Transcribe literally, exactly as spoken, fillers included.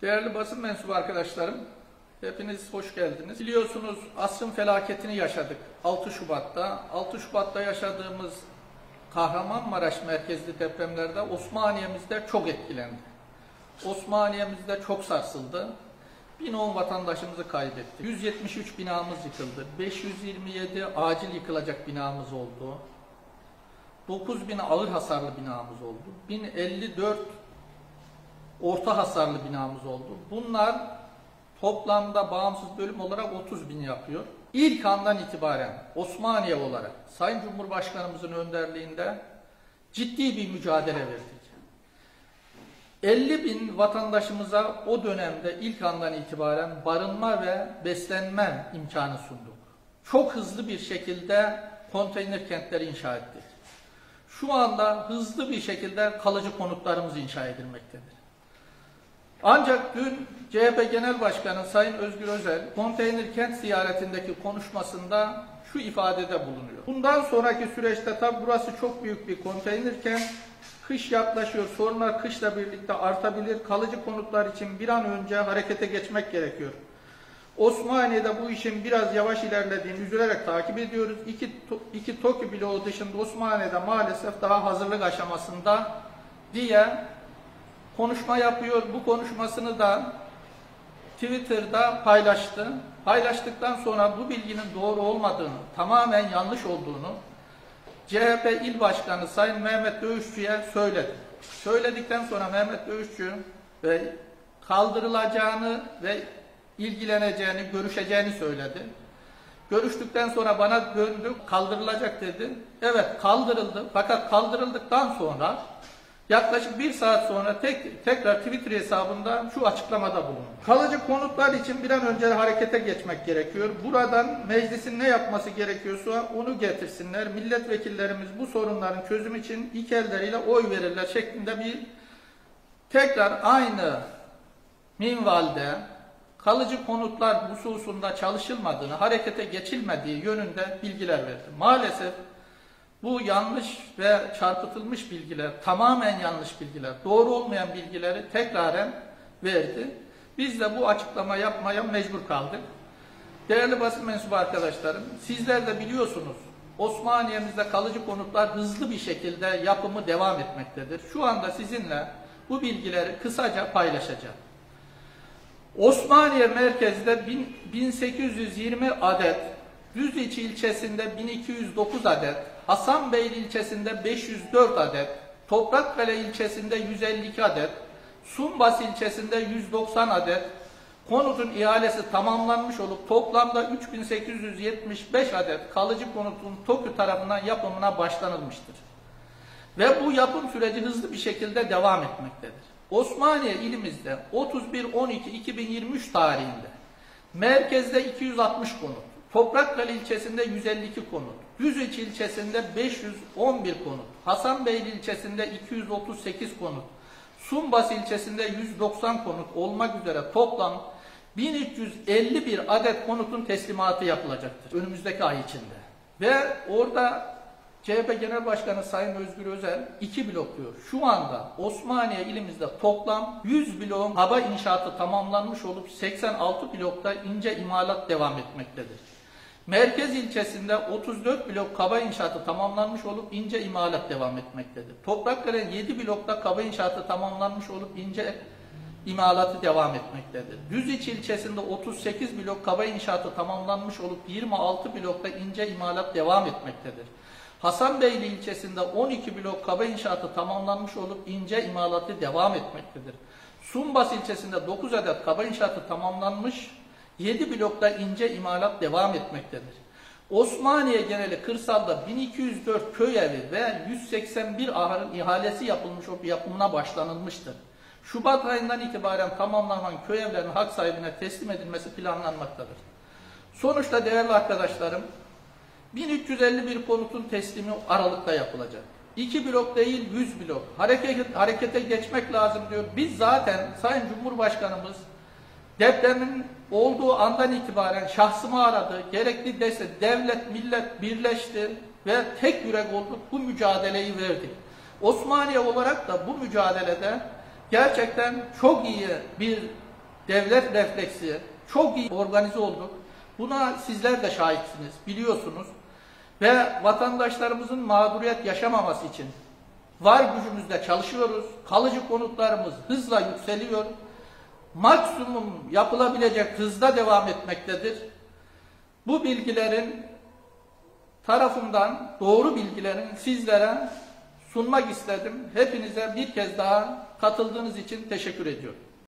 Değerli basın mensubu arkadaşlarım, hepiniz hoş geldiniz. Biliyorsunuz asrın felaketini yaşadık altı Şubat'ta. altı Şubat'ta yaşadığımız Kahramanmaraş merkezli depremlerde Osmaniye'mizde çok etkilendi. Osmaniye'mizde çok sarsıldı. bin on vatandaşımızı kaybettik. yüz yetmiş üç binamız yıkıldı. beş yüz yirmi yedi acil yıkılacak binamız oldu. dokuz bin ağır hasarlı binamız oldu. bin elli dört orta hasarlı binamız oldu. Bunlar toplamda bağımsız bölüm olarak otuz bin yapıyor. İlk andan itibaren Osmaniye olarak Sayın Cumhurbaşkanımızın önderliğinde ciddi bir mücadele verdik. elli bin vatandaşımıza o dönemde ilk andan itibaren barınma ve beslenme imkanı sunduk. Çok hızlı bir şekilde konteyner kentleri inşa ettik. Şu anda hızlı bir şekilde kalıcı konutlarımız inşa edilmektedir. Ancak dün C H P Genel Başkanı Sayın Özgür Özel konteyner kent ziyaretindeki konuşmasında şu ifadede bulunuyor. Bundan sonraki süreçte tabi burası çok büyük bir konteyner kent. Kış yaklaşıyor, sorunlar kışla birlikte artabilir. Kalıcı konutlar için bir an önce harekete geçmek gerekiyor. Osmaniye'de bu işin biraz yavaş ilerlediğini üzülerek takip ediyoruz. İki, iki TOKİ bloğu dışında Osmaniye'de maalesef daha hazırlık aşamasında diye konuşma yapıyor. Bu konuşmasını da Twitter'da paylaştı. Paylaştıktan sonra bu bilginin doğru olmadığını, tamamen yanlış olduğunu C H P İl Başkanı Sayın Mehmet Dövüşçü'ye söyledi. Söyledikten sonra Mehmet Dövüşçü ve kaldırılacağını ve ilgileneceğini, görüşeceğini söyledi. Görüştükten sonra bana döndü, kaldırılacak dedi. Evet, kaldırıldı. Fakat kaldırıldıktan sonra yaklaşık bir saat sonra tek, tekrar Twitter hesabında şu açıklamada bulundu. Kalıcı konutlar için bir an önce harekete geçmek gerekiyor. Buradan meclisin ne yapması gerekiyorsa onu getirsinler. Milletvekillerimiz bu sorunların çözümü için iki elleriyle oy verirler şeklinde bir tekrar aynı minvalde kalıcı konutlar hususunda çalışılmadığını, harekete geçilmediği yönünde bilgiler verdi. Maalesef bu yanlış ve çarpıtılmış bilgiler, tamamen yanlış bilgiler, doğru olmayan bilgileri tekraren verdi. Biz de bu açıklama yapmaya mecbur kaldık. Değerli basın mensubu arkadaşlarım, sizler de biliyorsunuz Osmaniye'mizde kalıcı konutlar hızlı bir şekilde yapımı devam etmektedir. Şu anda sizinle bu bilgileri kısaca paylaşacağım. Osmaniye merkezde bin sekiz yüz yirmi adet, Düzce ilçesinde bin iki yüz dokuz adet, Hasanbeyli ilçesinde beş yüz dört adet, Toprakkale ilçesinde yüz elli iki adet, Sumbas ilçesinde yüz doksan adet konutun ihalesi tamamlanmış olup toplamda üç bin sekiz yüz yetmiş beş adet kalıcı konutun TOKİ tarafından yapımına başlanılmıştır. Ve bu yapım süreci hızlı bir şekilde devam etmektedir. Osmaniye ilimizde otuz bir on iki iki bin yirmi üç tarihinde merkezde iki yüz altmış konut, Toprakkale ilçesinde yüz elli iki konut, Düzce ilçesinde beş yüz on bir konut, Hasanbeyli ilçesinde iki yüz otuz sekiz konut, Sumbas ilçesinde yüz doksan konut olmak üzere toplam bin üç yüz elli bir adet konutun teslimatı yapılacaktır önümüzdeki ay içinde. Ve orada C H P Genel Başkanı Sayın Özgür Özel iki blok diyor. Şu anda Osmaniye ilimizde toplam yüz bloğun kaba inşaatı tamamlanmış olup seksen altı blokta ince imalat devam etmektedir. Merkez ilçesinde otuz dört blok kaba inşaatı tamamlanmış olup ince imalat devam etmektedir. Toprakkale'nin yedi blokta kaba inşaatı tamamlanmış olup ince imalatı devam etmektedir. Düzce ilçesinde otuz sekiz blok kaba inşaatı tamamlanmış olup yirmi altı blokta ince imalat devam etmektedir. Hasanbeyli ilçesinde on iki blok kaba inşaatı tamamlanmış olup ince imalatı devam etmektedir. Sumbas ilçesinde dokuz adet kaba inşaatı tamamlanmış, yedi blokta ince imalat devam etmektedir. Osmaniye geneli kırsalda bin iki yüz dört köy evi ve yüz seksen bir ahırın ihalesi yapılmış olup yapımına başlanılmıştır. Şubat ayından itibaren tamamlanan köy evlerinin hak sahibine teslim edilmesi planlanmaktadır. Sonuçta değerli arkadaşlarım, bin üç yüz elli bir konutun teslimi Aralık'ta yapılacak. iki blok değil yüz blok. Hareket, harekete geçmek lazım diyor. Biz zaten Sayın Cumhurbaşkanımız depremin olduğu andan itibaren şahsımı aradı. Gerekli destek, devlet, millet birleşti ve tek yürek olduk. Bu mücadeleyi verdik. Osmaniye olarak da bu mücadelede gerçekten çok iyi bir devlet refleksi çok iyi organize olduk. Buna sizler de şahitsiniz, biliyorsunuz. Ve vatandaşlarımızın mağduriyet yaşamaması için var gücümüzle çalışıyoruz. Kalıcı konutlarımız hızla yükseliyor. Maksimum yapılabilecek hızda devam etmektedir. Bu bilgilerin tarafından doğru bilgilerin sizlere sunmak istedim. Hepinize bir kez daha katıldığınız için teşekkür ediyorum.